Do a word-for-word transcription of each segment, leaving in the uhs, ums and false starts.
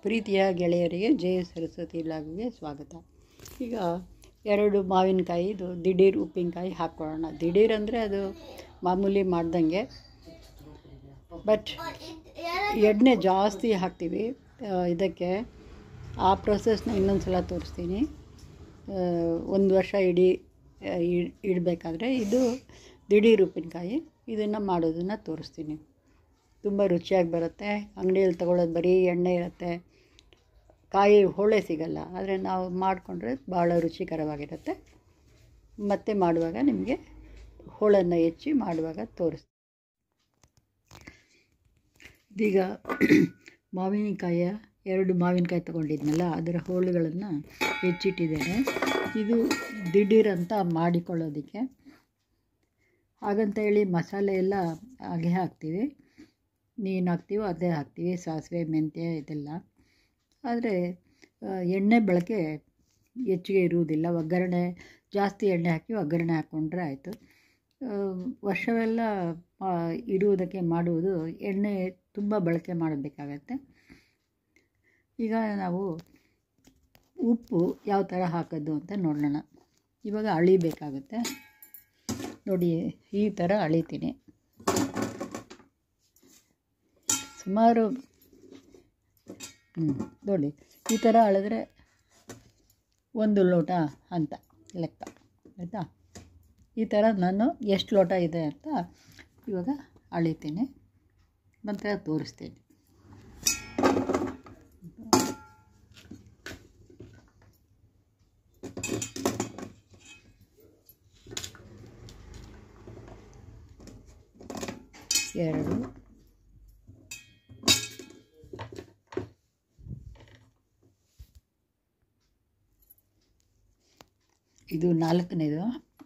ಪ್ರೀತಿಯ ಗೆಳೆಯರಿಗೆ ಜಯ ಸರಸ್ವತಿ ಲಾಗಿಗೆ ಸ್ವಾಗತ. ಈಗ ಎರಡು ಮಾವಿನಕಾಯಿ ಇದು ದಿಢೀರ್ ಉಪ್ಪಿನಕಾಯಿ ಹಾಕ್ಕೊಳ್ಳೋಣ. ದಿಢೀರ್ ಅಂದರೆ ಅದು ಮಾಮೂಲಿ ಮಾಡ್ದಂಗೆ, ಬಟ್ ಎಣ್ಣೆ ಜಾಸ್ತಿ ಹಾಕ್ತೀವಿ ಇದಕ್ಕೆ. ಆ ಪ್ರೊಸೆಸ್ನ ಇನ್ನೊಂದು ಸಲ ತೋರಿಸ್ತೀನಿ. ಒಂದು ವರ್ಷ ಇಡೀ ಇಡಬೇಕಾದ್ರೆ ಇದು ದಿಢೀರ್ ಉಪ್ಪಿನಕಾಯಿ, ಇದನ್ನು ಮಾಡೋದನ್ನು ತೋರಿಸ್ತೀನಿ. ತುಂಬ ರುಚಿಯಾಗಿ ಬರುತ್ತೆ. ಅಂಗಡಿಯಲ್ಲಿ ತೊಗೊಳ್ಳೋದು ಬರೀ ಎಣ್ಣೆ ಇರುತ್ತೆ, ಕಾಯಿ ಹೋಳೆ ಸಿಗಲ್ಲ. ಆದರೆ ನಾವು ಮಾಡಿಕೊಂಡ್ರೆ ಭಾಳ ರುಚಿಕರವಾಗಿರುತ್ತೆ. ಮತ್ತೆ ಮಾಡುವಾಗ ನಿಮಗೆ ಹೋಳನ್ನು ಹೆಚ್ಚಿ ಮಾಡುವಾಗ ತೋರಿಸ್ತೀನಿ. ಇದೀಗ ಮಾವಿನಕಾಯಿಯ ಎರಡು ಮಾವಿನಕಾಯಿ ತೊಗೊಂಡಿದ್ನಲ್ಲ, ಅದರ ಹೋಳುಗಳನ್ನು ಹೆಚ್ಚಿಟ್ಟಿದ್ದೇನೆ. ಇದು ದಿಢೀರ್ ಅಂತ ಮಾಡಿಕೊಳ್ಳೋದಕ್ಕೆ. ಹಾಗಂತ ಹೇಳಿ ಮಸಾಲೆ ಎಲ್ಲ ಹಾಗೆ ಹಾಕ್ತೀವಿ, ನೀನು ಹಾಕ್ತೀವೋ ಅದೇ ಹಾಕ್ತೀವಿ, ಸಾಸಿವೆ ಮೆಂತ್ಯ ಇದೆಲ್ಲ. ಆದರೆ ಎಣ್ಣೆ ಬಳಕೆ ಹೆಚ್ಚಿಗೆ ಇರುವುದಿಲ್ಲ. ಒಗ್ಗರಣೆ ಜಾಸ್ತಿ ಎಣ್ಣೆ ಹಾಕಿ ಒಗ್ಗರಣೆ ಹಾಕ್ಕೊಂಡ್ರೆ ಆಯಿತು. ವರ್ಷವೆಲ್ಲ ಇಡುವುದಕ್ಕೆ ಮಾಡುವುದು ಎಣ್ಣೆ ತುಂಬ ಬಳಕೆ ಮಾಡಬೇಕಾಗತ್ತೆ. ಈಗ ನಾವು ಉಪ್ಪು ಯಾವ ಥರ ಹಾಕೋದು ಅಂತ ನೋಡೋಣ. ಇವಾಗ ಅಳಿಬೇಕಾಗುತ್ತೆ ನೋಡಿ, ಈ ಥರ ಅಳಿತೀನಿ. ಸುಮಾರು ಹ್ಞೂ ನೋಡಿ, ಈ ಥರ ಅಳಿದ್ರೆ ಒಂದು ಲೋಟ ಅಂತ ಲೆಕ್ಕ, ಆಯಿತಾ? ಈ ಥರ ನಾನು ಎಷ್ಟು ಲೋಟ ಇದೆ ಅಂತ ಇವಾಗ ಅಳಿತೀನಿ, ಮತ್ತು ತೋರಿಸ್ತೀನಿ. ಎರಡು, ಇದು ನಾಲ್ಕನೇದು.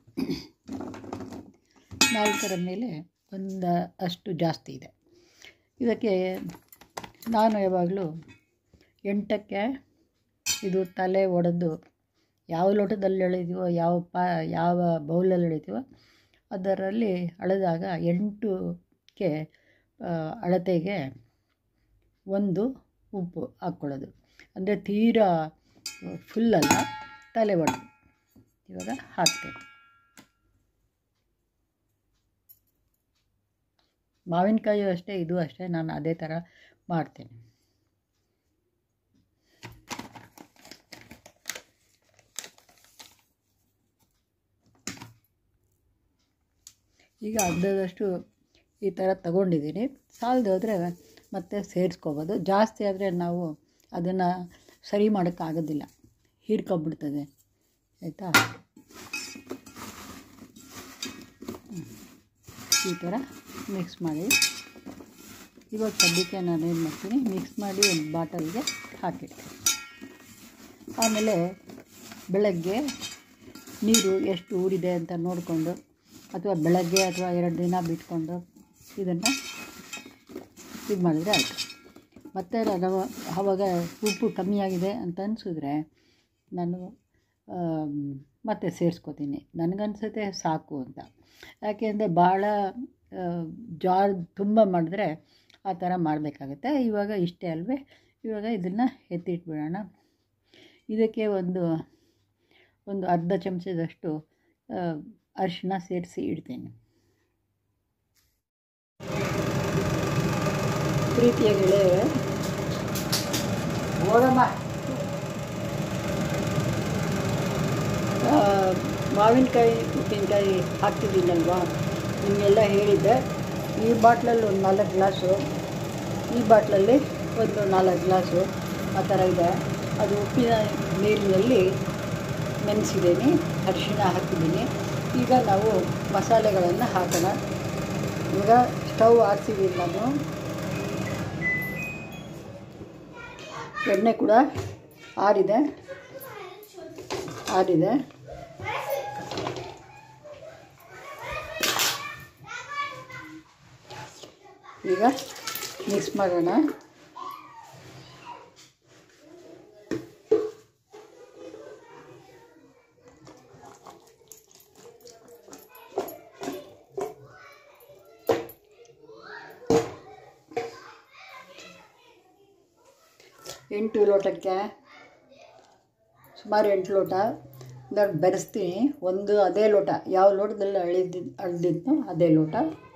ನಾಲ್ಕರ ಮೇಲೆ ಒಂದು ಅಷ್ಟು ಜಾಸ್ತಿ ಇದೆ. ಇದಕ್ಕೆ ನಾನು ಯಾವಾಗಲೂ ಎಂಟಕ್ಕೆ ಇದು ತಲೆ ಒಡೆದು ಯಾವ ಲೋಟದಲ್ಲಿ ಎಳಿತೀವೋ, ಯಾವ ಪಾ ಯಾವ ಬೌಲಲ್ಲಿ ಎಳಿತೀವೋ ಅದರಲ್ಲಿ ಅಳೆದಾಗ ಎಂಟಕ್ಕೆ ಅಳತೆಗೆ ಒಂದು ಉಪ್ಪು ಹಾಕ್ಕೊಳ್ಳೋದು. ಅಂದರೆ ತೀರಾ ಫುಲ್ಲಲ್ಲ, ತಲೆ ಒಡೆದು. ಇವಾಗ ಹಾಕ್ತೇನೆ. ಮಾವಿನಕಾಯಿ ಅಷ್ಟೇ, ಇದು ಅಷ್ಟೇ, ನಾನು ಅದೇ ಥರ ಮಾಡ್ತೇನೆ. ಈಗ ಅರ್ಧದಷ್ಟು ಈ ಥರ ತಗೊಂಡಿದ್ದೀನಿ. ಸಾಲದು ಹೋದರೆ ಮತ್ತೆ ಸೇರಿಸ್ಕೋಬೋದು. ಜಾಸ್ತಿ ಆದರೆ ನಾವು ಅದನ್ನು ಸರಿ ಮಾಡೋಕ್ಕಾಗೋದಿಲ್ಲ, ಹೀರ್ಕೊಂಬಿಡ್ತದೆ, ಆಯಿತಾ? ಈ ಥರ ಮಿಕ್ಸ್ ಮಾಡಿ ಇವಾಗ ಸದ್ಯಕ್ಕೆ ನಾನು ಏನು ಮಾಡ್ತೀನಿ, ಮಿಕ್ಸ್ ಮಾಡಿ ಒಂದು ಬಾಟಲ್ಗೆ ಹಾಕಿಡ್ತೀನಿ. ಆಮೇಲೆ ಬೆಳಗ್ಗೆ ನೀರು ಎಷ್ಟು ಊರಿದೆ ಅಂತ ನೋಡಿಕೊಂಡು, ಅಥವಾ ಬೆಳಗ್ಗೆ ಅಥವಾ ಎರಡು ದಿನ ಬಿಟ್ಕೊಂಡು ಇದನ್ನು ಇದು ಮಾಡಿದರೆ ಆಯಿತು. ಮತ್ತು ನಾವು ಆವಾಗ ಉಪ್ಪು ಕಮ್ಮಿಯಾಗಿದೆ ಅಂತ ಅನಿಸಿದ್ರೆ ನಾನು ಮತ್ತೆ ಸೇರಿಸ್ಕೋತೀನಿ. ನನಗನ್ಸುತ್ತೆ ಸಾಕು ಅಂತ. ಯಾಕೆಂದರೆ ಭಾಳ ಜಾರ್ ತುಂಬ ಮಾಡಿದ್ರೆ ಆ ಥರ ಮಾಡಬೇಕಾಗತ್ತೆ. ಇವಾಗ ಇಷ್ಟೇ ಅಲ್ವೇ. ಇವಾಗ ಇದನ್ನು ಎತ್ತಿಟ್ಬಿಡೋಣ. ಇದಕ್ಕೆ ಒಂದು ಒಂದು ಅರ್ಧ ಚಮಚದಷ್ಟು ಅರಿಶಿನ ಸೇರಿಸಿ ಇಡ್ತೀನಿ. ಪ್ರೀತಿಯ ಗೆಳೆಯರೇ, ಓಡಮ್ಮ ಮಾವಿನಕಾಯಿ ಉಪ್ಪಿನಕಾಯಿ ಹಾಕ್ತಿದ್ದೀನಲ್ವಾ, ನಿಮಗೆಲ್ಲ ಹೇಳಿದ್ದೆ. ಈ ಬಾಟ್ಲಲ್ಲಿ ಒಂದು ನಾಲ್ಕು ಗ್ಲಾಸು, ಈ ಬಾಟ್ಲಲ್ಲಿ ಒಂದು ನಾಲ್ಕು ಗ್ಲಾಸು ಆ ಥರ ಇದೆ. ಅದು ಉಪ್ಪಿನ ನೀರಿನಲ್ಲಿ ನೆನೆಸಿದ್ದೀನಿ, ಅರಿಶಿಣ ಹಾಕಿದ್ದೀನಿ. ಈಗ ನಾವು ಮಸಾಲೆಗಳನ್ನು ಹಾಕೋಣ. ಈಗ ಸ್ಟವ್ ಆರಿಸಿದ್ದೀನಿ ನಾನು. ಎಣ್ಣೆ ಕೂಡ ಆರಿದೆ ಆರಿದೆ ಈಗ ಮಿಕ್ಸ್ ಮಾಡೋಣ. ಎಂಟು ಲೋಟಕ್ಕೆ ಸುಮಾರು ಎಂಟು ಲೋಟ ನಾನು ಬೆರೆಸ್ತೀನಿ. ಒಂದು ಅದೇ ಲೋಟ, ಯಾವ ಲೋಟದಲ್ಲಿ ಅಳಿದ್ದು ಅಳ್ದಿದ್ನೋ ಅದೇ ಲೋಟ.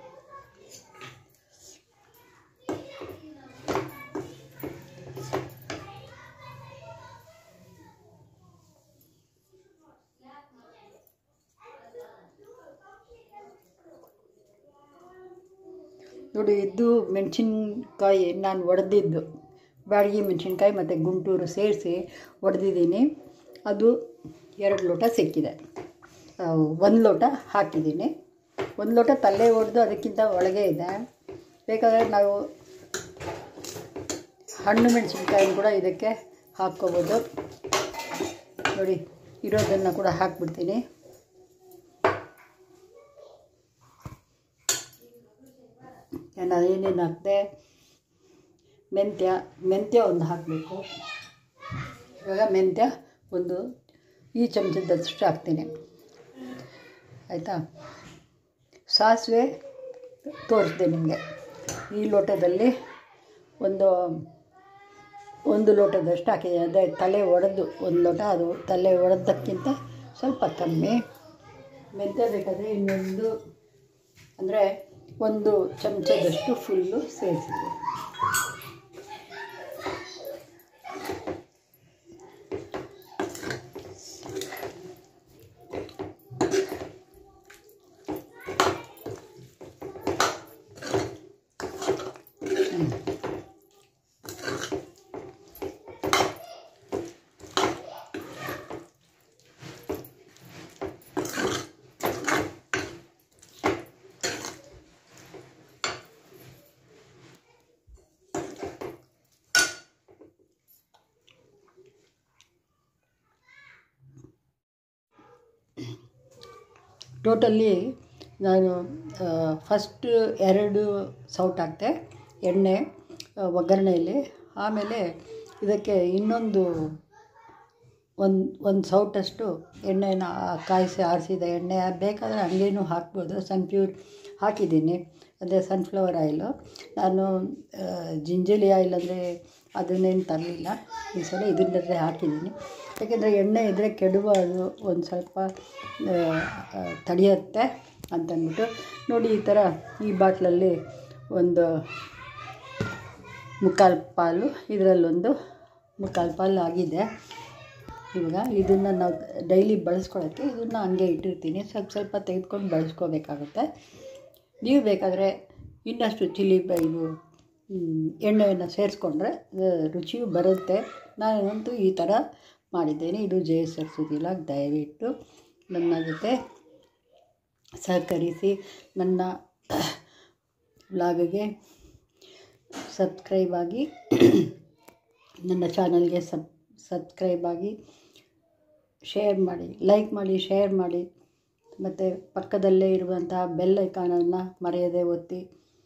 ನೋಡಿ, ಇದು ಮೆಣಸಿನ್ಕಾಯಿ ನಾನು ಒಡೆದಿದ್ದು, ಬ್ಯಾಡಗಿ ಮೆಣಸಿನ್ಕಾಯಿ ಮತ್ತು ಗುಂಟೂರು ಸೇರಿಸಿ ಒಡೆದಿದ್ದೀನಿ. ಅದು ಎರಡು ಲೋಟ ಸಿಕ್ಕಿದೆ. ಒಂದು ಲೋಟ ಹಾಕಿದ್ದೀನಿ. ಒಂದು ಲೋಟ ತಲೆ ಒಡೆದು ಅದಕ್ಕಿಂತ ಒಳಗೆ ಇದೆ. ಬೇಕಾದರೆ ನಾವು ಹಣ್ಣು ಮೆಣಸಿನ್ಕಾಯಿ ಕೂಡ ಇದಕ್ಕೆ ಹಾಕ್ಕೋಬೋದು. ನೋಡಿ, ಇರೋದನ್ನು ಕೂಡ ಹಾಕ್ಬಿಡ್ತೀನಿ. ನಾನು ಅದೇನೇನು ಹಾಕಿದೆ, ಮೆಂತ್ಯ ಮೆಂತ್ಯ ಒಂದು ಹಾಕಬೇಕು. ಇವಾಗ ಮೆಂತ್ಯ ಒಂದು ಈ ಚಮಚದಷ್ಟು ಹಾಕ್ತೀನಿ, ಆಯಿತಾ. ಸಾಸಿವೆ ತೋರಿಸಿದೆ ನಿಮಗೆ. ಈ ಲೋಟದಲ್ಲಿ ಒಂದು ಒಂದು ಲೋಟದಷ್ಟು ಹಾಕಿದೆ. ಅದೇ ತಲೆ ಒಡೆದು ಒಂದು ಲೋಟ, ಅದು ತಲೆ ಒಡೆದಕ್ಕಿಂತ ಸ್ವಲ್ಪ ಕಮ್ಮಿ. ಮೆಂತ್ಯ ಬೇಕಾದರೆ ಇನ್ನೊಂದು ಅಂದರೆ ಒಂದು ಚಮಚದಷ್ಟು ಫುಲ್ಲು ಸೇರಿಸಿದೆ. ಟೋಟಲಿ ನಾನು ಫಸ್ಟ್ ಎರಡು ಸೌಟ್ ಹಾಕ್ತೆ ಎಣ್ಣೆ ಒಗ್ಗರಣೆಯಲ್ಲಿ. ಆಮೇಲೆ ಇದಕ್ಕೆ ಇನ್ನೊಂದು ಒಂದು ಒಂದು ಸೌಟಷ್ಟು ಎಣ್ಣೆನ ಕಾಯಿಸಿ ಆರಿಸಿದ ಎಣ್ಣೆ ಬೇಕಾದರೆ ಹಂಗೇನೂ ಹಾಕ್ಬೋದು. ಸನ್ಪ್ಯೂರ್ ಹಾಕಿದ್ದೀನಿ, ಅದೇ ಸನ್ಫ್ಲವರ್ ಆಯಿಲು. ನಾನು ಜಿಂಜಲಿ ಆಯಿಲ್ ಅಂದರೆ ಅದನ್ನೇನು ತರಲಿಲ್ಲ, ಈ ಸಲ ಇದನ್ನದೇ ಹಾಕಿದ್ದೀನಿ. ಯಾಕೆಂದರೆ ಎಣ್ಣೆ ಇದ್ದರೆ ಕೆಡುವುದು ಒಂದು ಸ್ವಲ್ಪ ತಡೆಯುತ್ತೆ ಅಂತಂದ್ಬಿಟ್ಟು. ನೋಡಿ, ಈ ಥರ ಈ ಬಾಟ್ಲಲ್ಲಿ ಒಂದು ಮುಕ್ಕಾಲು ಪಾಲು, ಇದರಲ್ಲೊಂದು ಮುಕ್ಕಾಲು ಪಾಲು ಆಗಿದೆ. ಇವಾಗ ಇದನ್ನು ನಾವು ಡೈಲಿ ಬಳಸ್ಕೊಳ್ಳೋಕ್ಕೆ ಇದನ್ನು ಹಂಗೆ ಇಟ್ಟಿರ್ತೀನಿ. ಸ್ವಲ್ಪ ಸ್ವಲ್ಪ ತೆಗೆದುಕೊಂಡು ಬಳಸ್ಕೋಬೇಕಾಗುತ್ತೆ. ನೀವು ಬೇಕಾದರೆ ಇನ್ನಷ್ಟು ಚಿಲ್ಲಿ ಇದು ಎಣ್ಣೆಯನ್ನು ಸೇರಿಸ್ಕೊಂಡ್ರೆ ರುಚಿಯೂ ಬರುತ್ತೆ. ನಾನಂತೂ ಈ ಥರ ಮಾಡಿದ್ದೇನೆ. ಇದು ಜೆ ಸರಸ್ವತಿ ವ್ಲಾಗ್. ದಯವಿಟ್ಟು ನನ್ನ ಜೊತೆ ಸಹಕರಿಸಿ, ನನ್ನ ವ್ಲಾಗ್ಗೆ ಸಬ್ಸ್ಕ್ರೈಬ್ ಆಗಿ, ನನ್ನ ಚಾನಲ್ಗೆ ಸಬ್ ಸಬ್ಸ್ಕ್ರೈಬ್ ಆಗಿ, ಶೇರ್ ಮಾಡಿ, ಲೈಕ್ ಮಾಡಿ, ಶೇರ್ ಮಾಡಿ, ಮತ್ತು ಪಕ್ಕದಲ್ಲೇ ಇರುವಂತಹ ಬೆಲ್ ಐಕಾನನ್ನು ಮರೆಯದೆ ಒತ್ತಿ.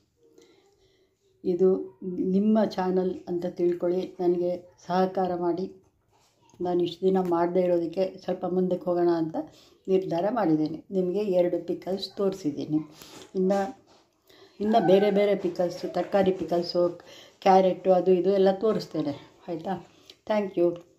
ಇದು ನಿಮ್ಮ ಚಾನಲ್ ಅಂತ ತಿಳ್ಕೊಳ್ಳಿ, ನನಗೆ ಸಹಕಾರ ಮಾಡಿ. ನಾನು ಇಷ್ಟು ದಿನ ಮಾಡದೇ ಇರೋದಕ್ಕೆ ಸ್ವಲ್ಪ ಮುಂದಕ್ಕೆ ಹೋಗೋಣ ಅಂತ ನಿರ್ಧಾರ ಮಾಡಿದ್ದೇನೆ. ನಿಮಗೆ ಎರಡು ಪಿಕಲ್ಸ್ ತೋರಿಸಿದ್ದೀನಿ. ಇನ್ನು ಇನ್ನು ಬೇರೆ ಬೇರೆ ಪಿಕಲ್ಸು, ತರಕಾರಿ ಪಿಕಲ್ಸು, ಕ್ಯಾರೆಟು, ಅದು ಇದು ಎಲ್ಲ ತೋರಿಸ್ತೇನೆ, ಆಯಿತಾ. Thank you.